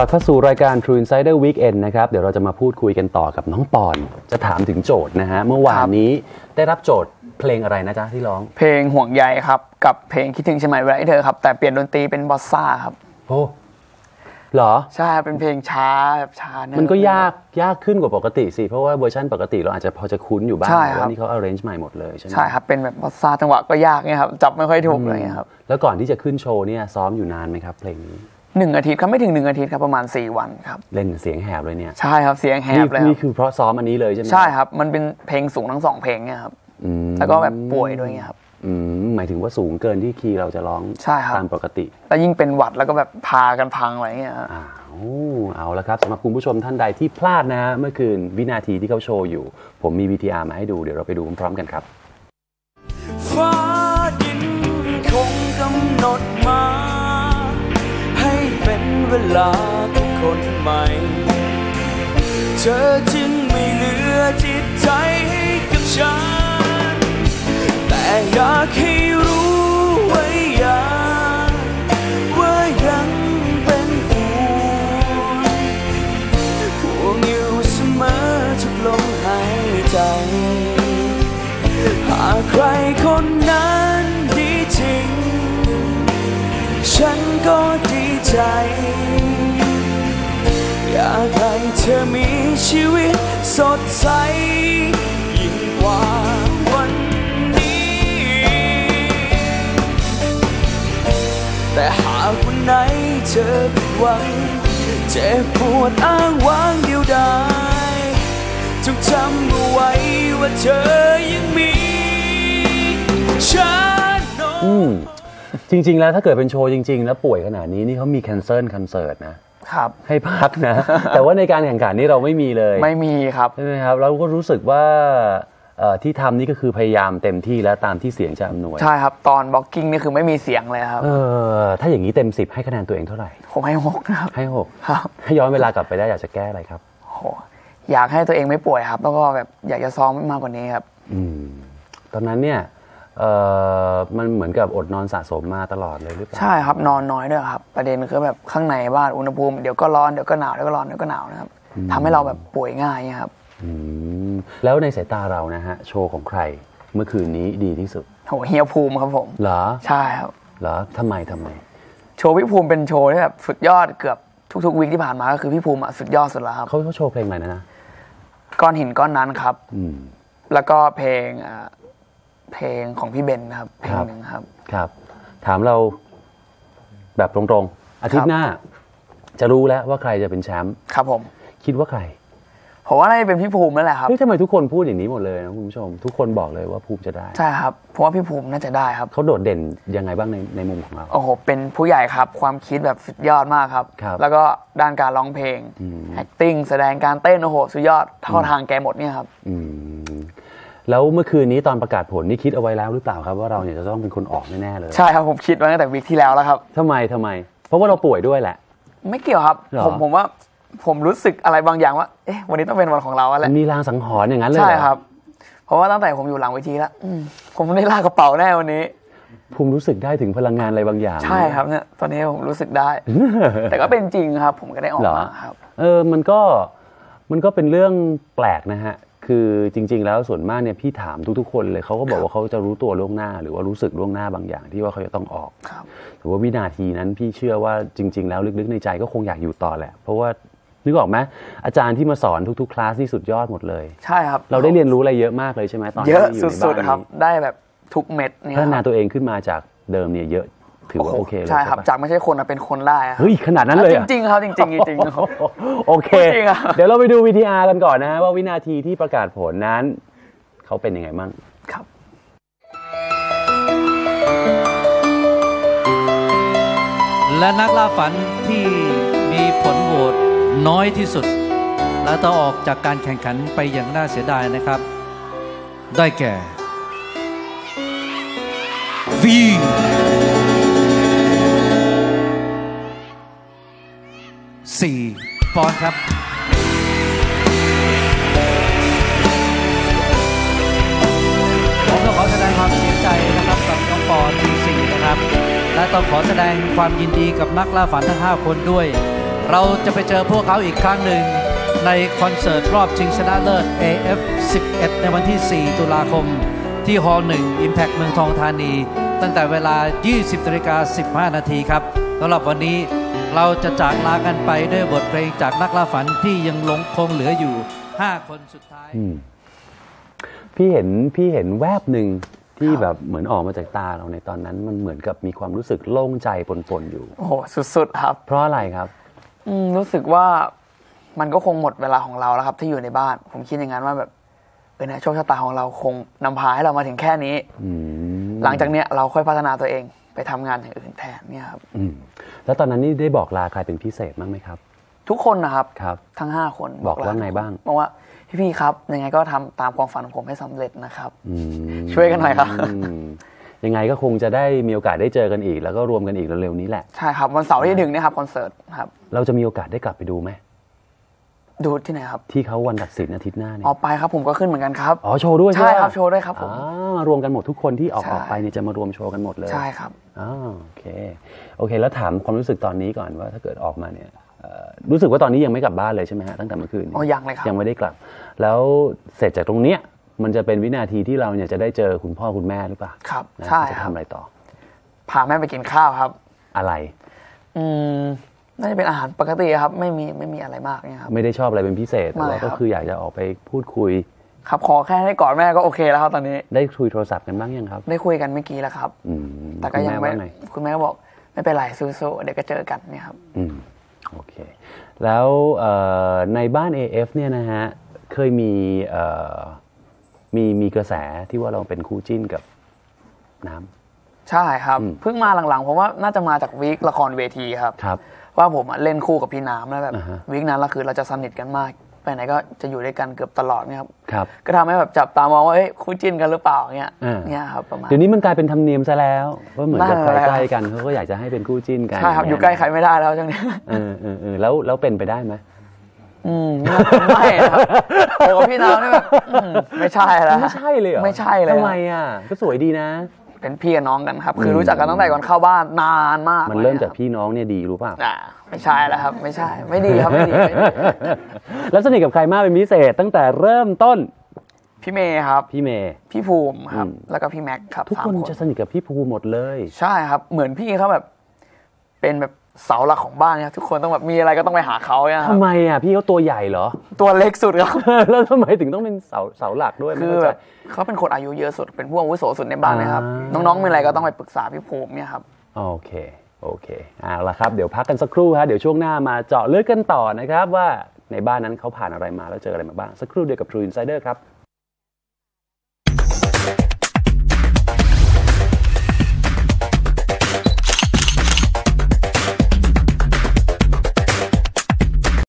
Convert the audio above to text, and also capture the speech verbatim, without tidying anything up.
ลับเข้าสู่รายการ True Insider Weekend นะครับเดี๋ยวเราจะมาพูดคุยกันต่อกับน้องปอนจะถามถึงโจทย์นะฮะเมื่อวานนี้ได้รับโจทย์เพลงอะไรนะจ๊ะที่ร้องเพลงห่วงใยครับกับเพลงคิดถึงใช่ไหมเวลาที่เธอครับแต่เปลี่ยนดนตรีเป็นบอสซ่าครับโอ้เหรอใช่เป็นเพลงช้าแบบช้ามันก็ยากยากขึ้นกว่าปกติสิเพราะว่าเวอร์ชันปกติเราอาจจะพอจะคุ้นอยู่บ้างแต่ว่านี่เขา arrange ใหม่หมดเลยใช่ไหมใช่ครับเป็นแบบบอสซ่าจังหวะก็ยากเนี่ยครับจับไม่ค่อยถูกเลยครับแล้วก่อนที่จะขึ้นโชว์เนี่ยซ้อมอยู่นานไหมครับเพลงนี้หนึ่งอาทิตย์ครับไม่ถึงหนึ่งอาทิตย์ครับประมาณสี่วันครับเล่นเสียงแหบเลยเนี่ยใช่ครับเสียงแหบเลยนี่คือเพราะซ้อมอันนี้เลยใช่ไหมใช่ครับมันเป็นเพลงสูงทั้งสองเพลงเนี่ยครับแล้วก็แบบป่วยด้วยเนี่ยครับหมายถึงว่าสูงเกินที่คีย์เราจะร้องตามปกติแล้วยิ่งเป็นหวัดแล้วก็แบบพากันพังอะไรเงี้ยอ้าวเอาละครับสำหรับคุณผู้ชมท่านใดที่พลาดนะฮะเมื่อคืนวินาทีที่เขาโชว์อยู่ผมมี วี ที อาร์ มาให้ดูเดี๋ยวเราไปดูพร้อมกันครับฟ้าดินคงกำหนดมาให้เป็นเวลาของคนใหม่เธอจึงไม่เหลือจิตใจให้กับฉันแต่อยากให้รู้ไว้อย่างว่ายังเป็นห่วงห่วงอยู่เสมอทุกลมหายใจหากใครคนนั้นดีจริงฉันก็ดีใจอยากให้เธอมีชีวิตสดใสยิ่งกว่าวันนี้แต่หากวันไหนเธอผิดหวังเจ็บปวดอ้างว้างเดียวดายจงจำเอาไว้ว่าเธอยังมีฉันอืมจริงๆแล้วถ้าเกิดเป็นโชว์จริงๆแล้วป่วยขนาดนี้นี่เขามีแคนเซิลคอนเสิร์ตนะครับให้พักนะแต่ว่าในการแข่งขันนี่เราไม่มีเลยไม่มีครับใช่ไหมครับเราก็รู้สึกว่าที่ทำนี่ก็คือพยายามเต็มที่แล้วตามที่เสียงจะอำนวยใช่ครับตอนบล็อกกิ้งนี่คือไม่มีเสียงเลยครับเออถ้าอย่างนี้เต็มสิบให้คะแนนตัวเองเท่าไหร่ผมให้หกครับให้หกครับถ้าย้อนเวลากลับไปได้อยากจะแก้อะไรครับโหอยากให้ตัวเองไม่ป่วยครับแล้วก็แบบอยากจะซ้อมมากกว่านี้ครับอืมตอนนั้นเนี่ยเอ่อมันเหมือนกับอดนอนสะสมมาตลอดเลยหรือเปล่าใช่ครับนอนน้อยด้วยครับประเด็นคือแบบข้างในบ้านอุณหภูมิเดี๋ยวก็ร้อนเดี๋ยวก็หนาวเดี๋ยวก็ร้อนเดี๋ยวก็หนาวนะครับทำให้เราแบบป่วยง่ายครับแล้วในสายตาเรานะฮะโชว์ของใครเมื่อคืนนี้ดีที่สุดโหเฮียภูมิครับผมเหรอใช่ครับเหรอทำไมทำไมโชว์พี่ภูมิเป็นโชว์ที่แบบสุดยอดเกือบทุกๆวีคที่ผ่านมาก็คือพี่ภูมิสุดยอดสุดแล้วครับเขาเขาโชว์เพลงอะไรนะนะก้อนหินก้อนนั้นครับแล้วก็เพลงเพลงของพี่เบนครับเพลงหนึ่งครับครับถามเราแบบตรงๆอาทิตย์หน้าจะรู้แล้วว่าใครจะเป็นแชมป์ครับผมคิดว่าใครผมว่าน่าจะเป็นพี่ภูมินั่นแหละครับเฮ้ยทำไมทุกคนพูดอย่างนี้หมดเลยนะคุณผู้ชมทุกคนบอกเลยว่าภูมิจะได้ใช่ครับเพราะว่าพี่ภูมิน่าจะได้ครับเขาโดดเด่นยังไงบ้างในในมุมของเราโอ้โหเป็นผู้ใหญ่ครับความคิดแบบสุดยอดมากครับแล้วก็ด้านการร้องเพลง acting แสดงการเต้นโอ้โหสุดยอดเท่าทางแกหมดเนี่ยครับแล้วเมื่อคืนนี้ตอนประกาศผลนี่คิดเอาไว้แล้วหรือเปล่าครับว่าเราเนี่ยจะต้องเป็นคนออกแน่ๆเลยใช่ครับผมคิดไว้ตั้งแต่วีคที่แล้วแล้วครับทำไมทำไมเพราะว่าเราป่วยด้วยแหละไม่เกี่ยวครับผมผมว่าผมรู้สึกอะไรบางอย่างว่าเอ๊ะวันนี้ต้องเป็นวันของเราแล้วมีลางสังหรณ์อย่างนั้นเลยใช่ครับเพราะว่าตั้งแต่ผมอยู่หลังเวทีแล้วผมไม่ได้ลากกระเป๋าแน่วันนี้ผมรู้สึกได้ถึงพลังงานอะไรบางอย่างใช่ครับเนี่ยตอนนี้ผมรู้สึกได้ แต่ก็เป็นจริงครับผมก็ได้ออกมาครับเออมันก็มันก็เป็นเรื่องแปลกนะฮะคือจริงๆแล้วส่วนมากเนี่ยพี่ถามทุกๆคนเลยเขาก็บอกว่าเขาจะรู้ตัวล่วงหน้าหรือว่ารู้สึกล่วงหน้าบางอย่างที่ว่าเขาจะต้องออกแต่ว่าวินาทีนั้นพี่เชื่อว่าจริงๆแล้วลึกๆในใจก็คงอยากอยู่ต่อแหละเพราะว่านึกออกไหมอาจารย์ที่มาสอนทุกๆคลาสนี่สุดยอดหมดเลยใช่ครับเราได้เรียนรู้อะไรเยอะมากเลยใช่ไหมตอนที่อยู่ในบ้านเยอะสุดๆครับได้แบบทุกเม็ดนี่พัฒนาตัวเองขึ้นมาจากเดิมเนี่ยเยอะถือว่าโอเคเลยใช่ครับจากไม่ใช่คนเป็นคนได้เฮ้ยขนาดนั้นเลยจริงๆครับจริงๆจริงๆโอเคเดี๋ยวเราไปดู วี ที อาร์ กันก่อนนะว่าวินาทีที่ประกาศผลนั้นเขาเป็นยังไงบ้างครับและนักล่าฝันที่มีผลโหวตน้อยที่สุดและต้องออกจากการแข่งขันไปอย่างน่าเสียดายนะครับได้แก่วีสี่ปอนด์ครับผมต้องขอแสดงความเสียใจนะครับกับน้องปอนด์วีสี่นะครับและต้องขอแสดงความยินดีกับนักล่าฝันทั้งห้าคนด้วยเราจะไปเจอพวกเขาอีกครั้งหนึ่งในคอนเสิร์ตรอบชิงชนะเลิศ เอ เอฟ สิบเอ็ด ในวันที่ สี่ ตุลาคมที่ฮอลล์หนึ่ง Impact เมืองทองธานีตั้งแต่เวลา ยี่สิบนาฬิกาสิบห้านาทีครับสำหรับวันนี้เราจะจากลากันไปด้วยบทเพลงจากนักล่าฝันที่ยังหลงคงเหลืออยู่ห้าคนสุดท้ายพี่เห็นพี่เห็นแวบหนึ่งที่แบบเหมือนออกมาจากตาเราในตอนนั้นมันเหมือนกับมีความรู้สึกโล่งใจปนๆอยู่โอ้โหสุดๆครับเพราะอะไรครับอืมรู้สึกว่ามันก็คงหมดเวลาของเราแล้วครับที่อยู่ในบ้านผมคิดอย่างนั้นว่าแบบเออเนี่ยโชคชะตาของเราคงนำพาให้เรามาถึงแค่นี้หลังจากเนี้ยเราค่อยพัฒนาตัวเองไปทำงานอย่างอื่นแทนเนี่ยครับแล้วตอนนั้นนี่ได้บอกลาใครเป็นพิเศษบ้างไหมครับทุกคนนะครับครับทั้งห้าคนบอกว่าไงบ้างบอกว่าพี่ๆครับยังไงก็ทำตามความฝันของผมให้สำเร็จนะครับช่วยกันหน่อยครับยังไงก็คงจะได้มีโอกาสได้เจอกันอีกแล้วก็รวมกันอีกเร็วๆนี้แหละใช่ครับวันเสาร์ที่หนึ่งนี่ครับคอนเสิร์ตครับเราจะมีโอกาสได้กลับไปดูไหมดูที่ไหนครับที่เขาวันตัดสินอาทิตย์หน้าเนี่ยออกไปครับผมก็ขึ้นเหมือนกันครับอ๋อโชว์ด้วยใช่ครับโชว์ด้วยครับผมรวมกันหมดทุกคนที่ออกออกไปเนี่ยจะมารวมโชว์กันหมดเลยใช่ครับอ๋อโอเคโอเคแล้วถามความรู้สึกตอนนี้ก่อนว่าถ้าเกิดออกมาเนี่ยรู้สึกว่าตอนนี้ยังไม่กลับบ้านเลยใช่ไหมฮะตั้งแต่เมื่อคืนอ๋อยังเลยครับยังไม่ได้กลับแล้วเสร็จจากตรงเนี้ยมันจะเป็นวินาทีที่เราเนี่ยจะได้เจอคุณพ่อคุณแม่หรือเปล่าครับใช่จะทำอะไรต่อพาแม่ไปกินข้าวครับอะไรอืมน่าจะเป็นอาหารปกติครับไม่มีไม่มีอะไรมากเนี่ยครับไม่ได้ชอบอะไรเป็นพิเศษแต่ว่าก็คืออยากจะออกไปพูดคุยครับขอแค่ให้กอดแม่ก็โอเคแล้วครับตอนนี้ได้คุยโทรศัพท์กันบ้างยังครับได้คุยกันเมื่อกี้แล้วครับแต่ก็ยังไม่คุณแม่ก็บอกไม่เป็นไรสู้ๆเดี๋ยวก็เจอกันเนี่ยครับอืมโอเคแล้วในบ้าน เอ เอฟ เนี่ยนะฮะเคยมีมีมีกระแสที่ว่าเราเป็นคู่จิ้นกับน้ำใช่ครับเพิ่งมาหลังๆผมว่าน่าจะมาจากวีคละครเวทีครับครับว่าผมเล่นคู่กับพี่น้ำแล้วแบบวีคนั้นเราคือเราจะสนิทกันมากไปไหนก็จะอยู่ด้วยกันเกือบตลอดเนี่ยครับครับก็ทำให้แบบจับตามองว่าเอ้ยคู่จิ้นกันหรือเปล่าเนี่ยเนี่ยครับประมาณเดี๋ยวนี้มันกลายเป็นธรรมเนียมซะแล้วว่าเหมือนกับใครใกล้กันเขาก็อยากจะให้เป็นคู่จิ้นกันใช่ครับอยู่ใกล้ใครไม่ได้แล้วช่วงนี้เออเออเออแล้วแล้วเป็นไปได้ไหมอืมไม่ครับโอ้พี่น้ำนี่แบบไม่ใช่แล้วไม่ใช่เลยเหรอไม่ใช่เลยทำไมอ่ะก็สวยดีนะเป็นพี่น้องกันครับคือรู้จักกันตั้งแต่ก่อนเข้าบ้านนานมากมันเริ่มจากพี่น้องเนี่ยดีรู้ป่ะอ่าไม่ใช่แล้วครับไม่ใช่ไม่ดีครับไม่ดีแล้วสนิทกับใครมากเป็นพิเศษตั้งแต่เริ่มต้นพี่เมย์ครับพี่เมย์พี่ภูมิครับแล้วก็พี่แม็กครับทุกคนจะสนิทกับพี่ภูมิหมดเลยใช่ครับเหมือนพี่เขาแบบเป็นแบบเสาหลักของบ้านเนี่ยทุกคนต้องแบบมีอะไรก็ต้องไปหาเขาเนี่ยทำไมอ่ะพี่เขาตัวใหญ่เหรอตัวเล็กสุดครับแล้วทำไมถึงต้องเป็นเสาเสาหลักด้วยคือแบบเขาเป็นคนอายุเยอะสุดเป็นผู้อาวุโสสุดในบ้านนะครับน้องๆมีอะไรก็ต้องไปปรึกษาพี่ภูมิเนี่ยครับโอเคโอเคเอาละครับเดี๋ยวพักกันสักครู่ฮะเดี๋ยวช่วงหน้ามาเจาะลึกกันต่อนะครับว่าในบ้านนั้นเขาผ่านอะไรมาแล้วเจออะไรมาบ้างสักครู่เดียวกับ True Insider ครับ